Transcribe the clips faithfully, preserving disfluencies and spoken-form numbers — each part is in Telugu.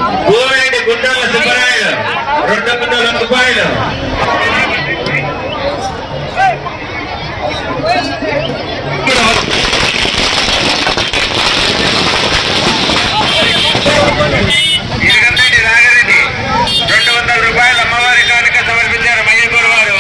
గోవేటి గుండాల సుబ్బరాయుడు రెండు వందల రూపాయలు. ఇరగంరెడ్డి రాగారెడ్డి రెండు వందల రూపాయలు అమ్మవారి కానుక సమర్పించారు మయ్యగూరు వారు.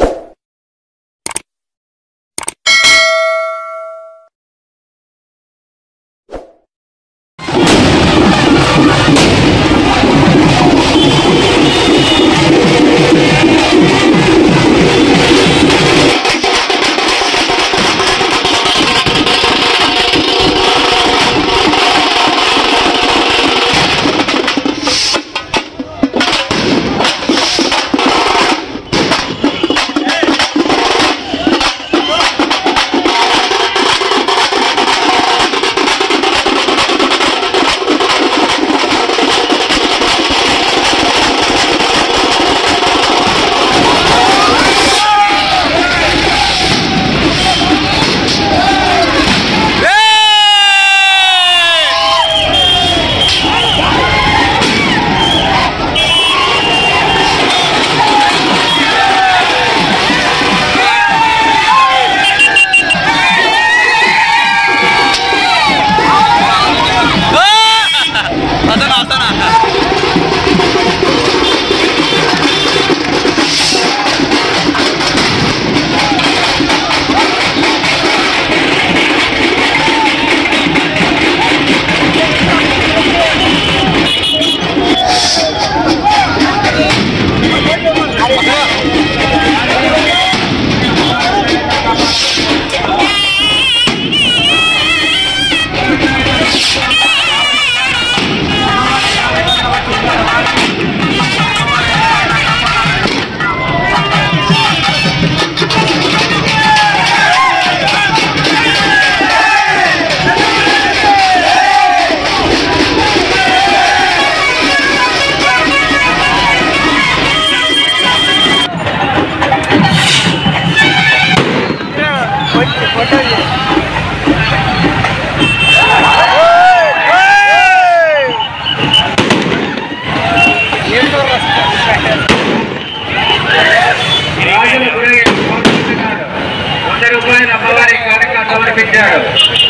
అమ్మవారి కానుక సమర్పించాడు.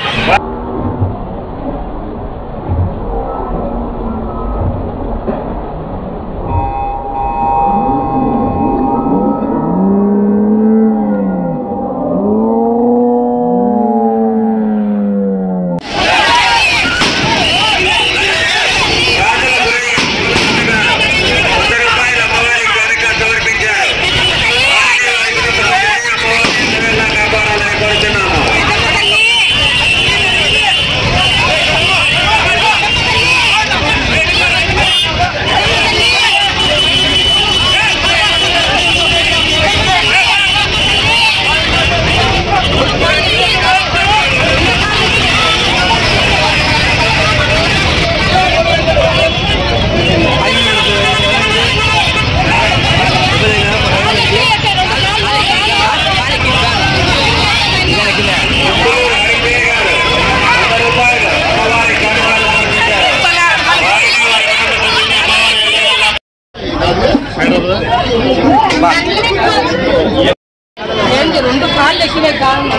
రెండు కాళ్ళు ఎక్కినే కారణం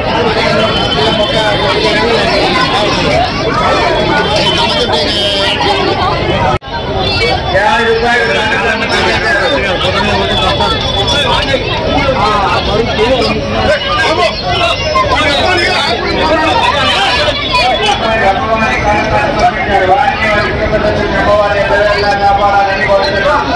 యాభై రూపాయలు కాపాడాలని కోరుతున్నాను.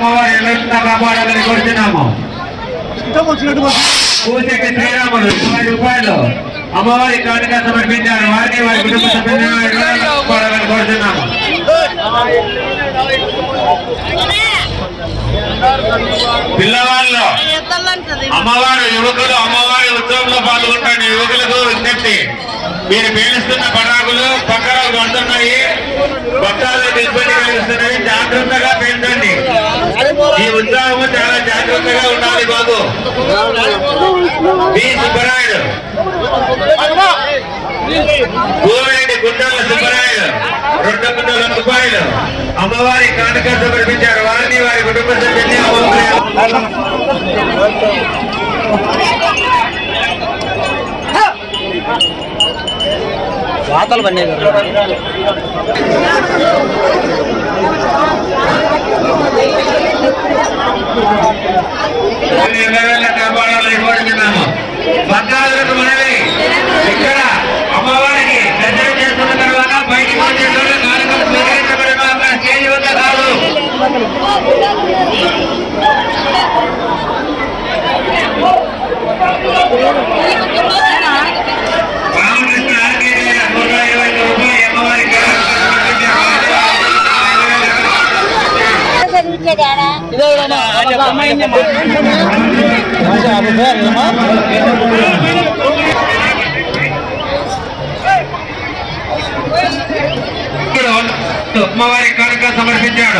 అమ్మవారి ఎల్లప్పుడూ కాపాడాలని కోరుతున్నాము. పూజకి శ్రీరాములు ఇరవై రూపాయలు అమ్మవారి కానుక సమర్పించారు. వారిని వారి కుటుంబ సభ్యులను కాపాడాలని కోరుతున్నాము. పిల్లవాళ్ళు అమ్మవారు యువకులు అమ్మవారి ఉత్సవంలో పాల్గొంటున్న యువకులకు విజ్ఞప్తి, మీరు పేలుస్తున్న పటాకులు పక్కన పడుతున్నాయి, భక్తాలకు ఇబ్బంది కలిగిస్తున్నాయి, జాగ్రత్తగా పేల్చండి. ఈ ఉత్సవం చాలా జాగ్రత్తగా ఉండాలి బాబు. బి సుబ్బరాయుడు, భూమిరెడ్డి గుండాల సుబ్బరాయుడు రెండు వందల రూపాయలు అమ్మవారి కానుక సమర్పించారు. వారిని వారి కుటుంబ సభ్యుల్ని వాతలు బండి కాపాడాలని కోరుతున్నాము. భక్తాదులకు మనవి, ఇక్కడ అమ్మవారికి దర్శనం చేసుకున్న తర్వాత బయటికి వచ్చేటప్పుడు కానుకలు స్వీకరించబడిన స్టేజ్ వద్ద కాదు. రామకృష్ణ ఆర్కేజీ నూట ఇరవై రూపాయలు అమ్మవారికి అమ్మవారి కానుక సమర్పించాడు.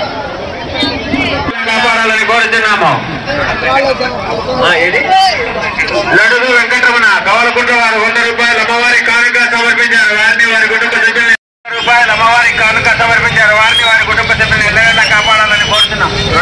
కాపాడాలని కోరుతున్నాము. లడుగు వెంకటరమణ కవలకుంట వారు వంద రూపాయలు అమ్మవారి కానుక సమర్పించారు. వారిని వారి కుటుంబ సభ్యులు రూపాయలు అమ్మవారి కానుక సమర్పించారు. వారిని వారి కుటుంబ సభ్యులు ఎల్లగల్లా కాపాడాలని కోరుతున్నాం.